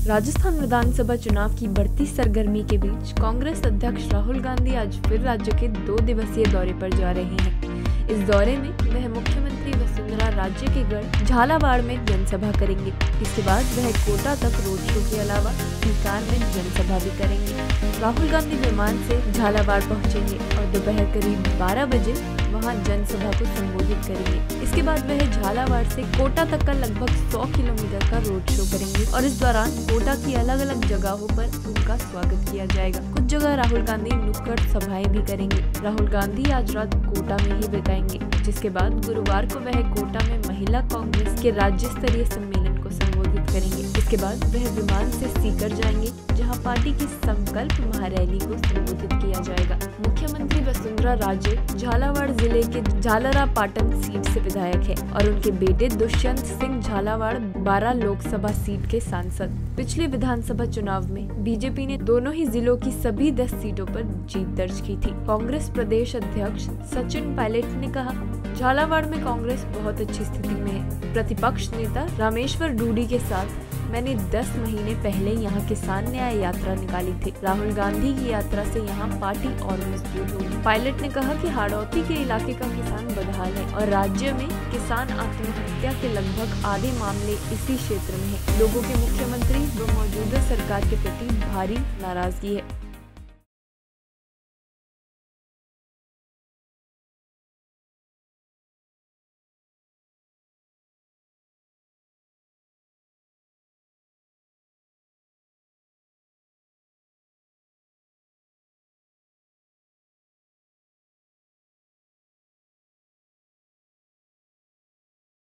राजस्थान विधानसभा चुनाव की बढ़ती सरगर्मी के बीच कांग्रेस अध्यक्ष राहुल गांधी आज फिर राज्य के 2 दिवसीय दौरे पर जा रहे हैं। इस दौरे में वह मुख्यमंत्री वसुंधरा राजे के गढ़ झालावाड़ में जनसभा करेंगे। इसके बाद वह कोटा तक रोड शो के अलावा सीकर में जनसभा भी करेंगे। राहुल गांधी विमान से झालावाड़ पहुंचेंगे और दोपहर करीब 12 बजे वहां जनसभा को संबोधित करेंगे। इसके बाद वह झालावाड़ से कोटा तक का लगभग 100 किलोमीटर का रोड शो करेंगे और इस दौरान कोटा की अलग अलग जगहों पर उनका स्वागत किया जाएगा। कुछ जगह राहुल गांधी नुक्कड़ सभाएं भी करेंगे। राहुल गांधी आज रात कोटा में ही बिताएंगे, जिसके बाद गुरुवार को वह कोटा में महिला कांग्रेस के राज्य स्तरीय सम्मेलन को संबोधित करेंगे। इसके बाद वह विमान से सीकर जाएंगे, जहां पार्टी की संकल्प महारैली को संबोधित किया जाएगा। मुख्यमंत्री वसुंधरा राजे झालावाड़ जिले के झालरा पाटन सीट से विधायक है और उनके बेटे दुष्यंत सिंह झालावाड़ 12 लोकसभा सीट के सांसद। पिछले विधानसभा चुनाव में बीजेपी ने दोनों ही जिलों की सभी 10 सीटों पर जीत दर्ज की थी। कांग्रेस प्रदेश अध्यक्ष सचिन पायलट ने कहा, झालावाड़ में कांग्रेस बहुत अच्छी स्थिति में है। प्रतिपक्ष नेता रामेश्वर डूडी के साथ मैंने 10 महीने पहले यहाँ किसान न्याय यात्रा निकाली थी। राहुल गांधी की यात्रा से यहाँ पार्टी और मजबूत होगी। पायलट ने कहा कि हाड़ौती के इलाके का किसान बदहाल है और राज्य में किसान आत्महत्या के लगभग आधे मामले इसी क्षेत्र में है। लोगों के मुख्यमंत्री व मौजूदा सरकार के प्रति भारी नाराजगी है।